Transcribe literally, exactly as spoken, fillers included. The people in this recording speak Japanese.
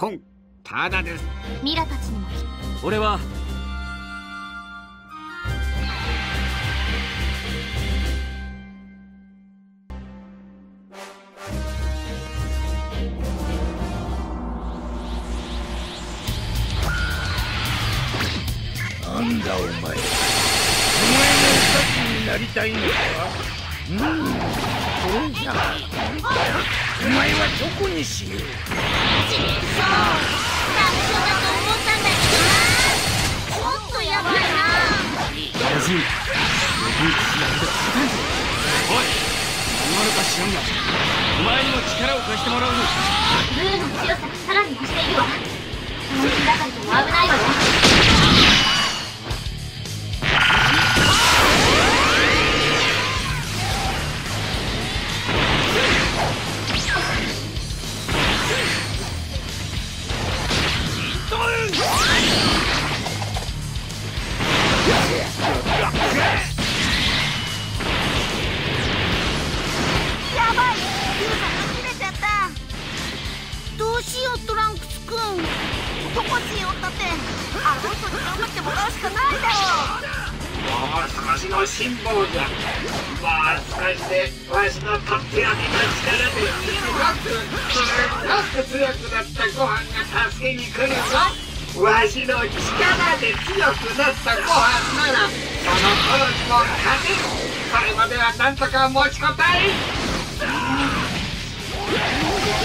婚ただです。 ミラたちにも。 俺はなんだお前、お前のおかきになりたいのか。うん、そうじゃ。お前はどこにしよう。そう、 ダメそうだと思ったんだけどな。ちょっとやばいな。 まずい。おい、何者か知らんがお前にも力を貸してもらうぞ。 ブーの強さがさらに増しているわ。この日だからでも危ないわよ。やばい、フューザーが切れちゃった。どうしようトランクスくん。どこしようったって、あの人に頑張ってもらうしかないだろう。 もう少しの辛抱じゃ。まあ少しでわしのとっておきの力ですごくすごく強くなったご飯が助けに来るぞ。わしの力で強くなったご飯ならその頃にも勝てる。それまではなんとか持ちこたえ。